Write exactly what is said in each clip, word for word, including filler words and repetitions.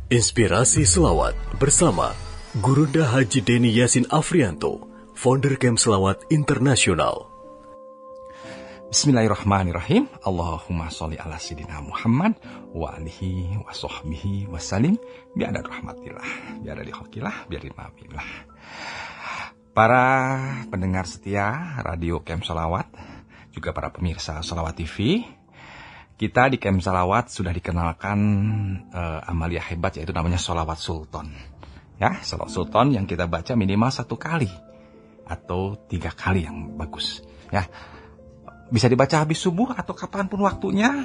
Inspirasi Selawat bersama Gurunda Haji Deni Yasin Afrianto, founder Camp Selawat Internasional. Bismillahirrahmanirrahim. Allahumma sholli ala sayyidina Muhammad wa alihi wa sahbihi wa salim bi'adad rahmatillah, bi'adad khalqillah, bi'adad ma'amillah. Para pendengar setia Radio Camp Selawat, juga para pemirsa Selawat T V, kita di Camp Selawat sudah dikenalkan uh, amalia hebat, yaitu namanya Sholawat Sultan. Ya, Sholawat Sultan yang kita baca minimal satu kali atau tiga kali yang bagus. Ya, bisa dibaca habis subuh atau kapanpun waktunya.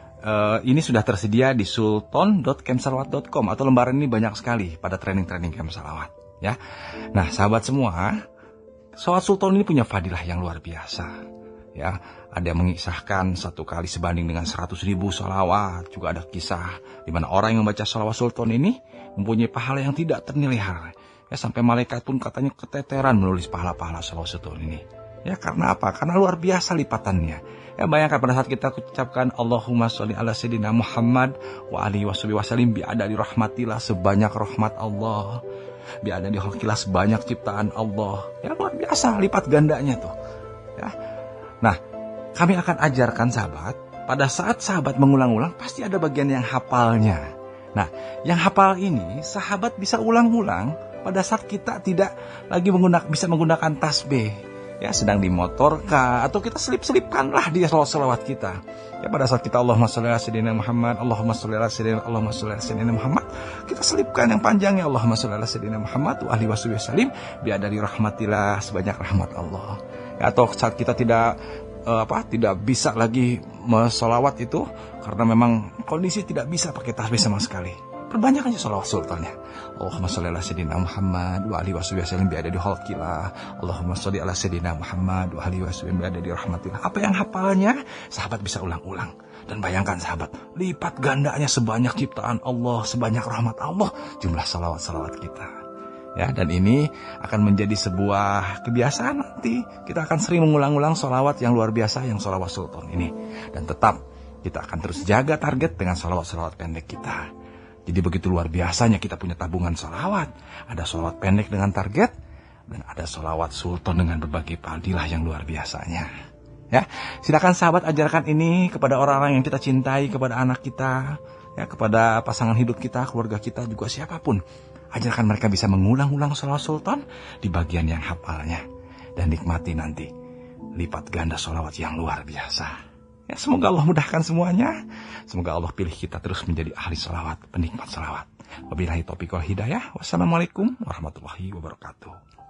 Uh, ini sudah tersedia di sultan dot camp selawat dot com atau lembaran ini banyak sekali pada training-training Camp Selawat. Ya, nah sahabat semua, Sholawat Sultan ini punya fadilah yang luar biasa. Ya, ada yang mengisahkan satu kali sebanding dengan seratus ribu sholawat. Juga ada kisah di mana orang yang membaca Sholawat Sultan ini mempunyai pahala yang tidak ternilai. Ya, sampai malaikat pun katanya keteteran menulis pahala-pahala Sholawat Sultan ini. Ya, karena apa? Karena luar biasa lipatannya. Ya, bayangkan pada saat kita ucapkan Allahumma sholli ala sayyidina Muhammad wa alihi wasallim bi'adadi rahmatillah, sebanyak rahmat Allah, bi'adadi khalqillah, sebanyak ciptaan Allah. Ya, luar biasa lipat gandanya tuh. Ya. Nah, kami akan ajarkan sahabat, pada saat sahabat mengulang-ulang pasti ada bagian yang hafalnya. Nah, yang hafal ini sahabat bisa ulang-ulang pada saat kita tidak lagi menggunakan, bisa menggunakan tasbih. Ya, sedang di motor kah, atau kita selip-selipkanlah di selawat kita. Ya, pada saat kita Allahumma sholli ala sayyidina Muhammad, Allahumma sholli ala sayyidina, Allahumma sholli ala sayyidina Muhammad, kita selipkan yang panjangnya Allahumma sholli ala sayyidina Muhammad wa alihi wasallim bi'adadi rahmatillah, sebanyak rahmat Allah. Ya, atau saat kita tidak uh, apa tidak bisa lagi selawat itu karena memang kondisi tidak bisa pakai tasbih sama sekali, perbanyak aja sholawat sultannya. Allahumma sholli ala sayyidina Muhammad wa alihi wasallim bi'adadi khalqillah, Allahumma sholli ala sayyidina Muhammad wa alihi wasallim bi'adadi rahmatillah. Apa yang hafalnya sahabat bisa ulang-ulang. Dan bayangkan sahabat, lipat gandanya sebanyak ciptaan Allah, sebanyak rahmat Allah jumlah salawat-salawat kita. Ya, dan ini akan menjadi sebuah kebiasaan nanti. Kita akan sering mengulang-ulang sholawat yang luar biasa, yang Sholawat Sultan ini. Dan tetap kita akan terus jaga target dengan sholawat-sholawat pendek kita. Jadi begitu luar biasanya kita punya tabungan sholawat. Ada sholawat pendek dengan target, dan ada sholawat Sultan dengan berbagai fadilah yang luar biasanya. Ya, silakan sahabat ajarkan ini kepada orang-orang yang kita cintai, kepada anak kita, ya, kepada pasangan hidup kita, keluarga kita, juga siapapun. Ajarkan mereka bisa mengulang-ulang Sholawat Sultan di bagian yang hafalnya. Dan nikmati nanti lipat ganda sholawat yang luar biasa. Ya, semoga Allah mudahkan semuanya. Semoga Allah pilih kita terus menjadi ahli sholawat, penikmat sholawat. Wabillahi taufiq wal hidayah. Wassalamualaikum warahmatullahi wabarakatuh.